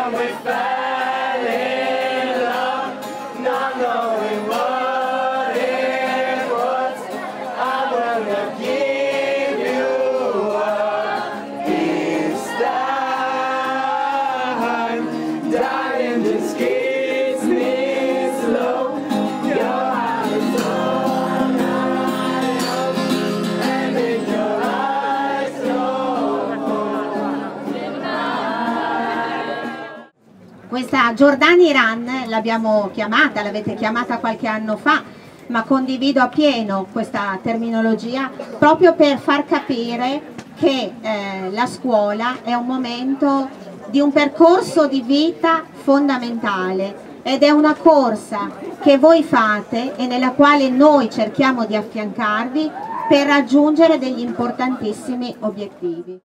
and we fell in love, not knowing what it was. I wanna give you a peace time. Dying just keeps me slow. Your eyes on and make your eyes Questa Giordani Run l'abbiamo chiamata, l'avete chiamata qualche anno fa, ma condivido appieno questa terminologia proprio per far capire che la scuola è un momento di un percorso di vita fondamentale ed è una corsa che voi fate e nella quale noi cerchiamo di affiancarvi per raggiungere degli importantissimi obiettivi.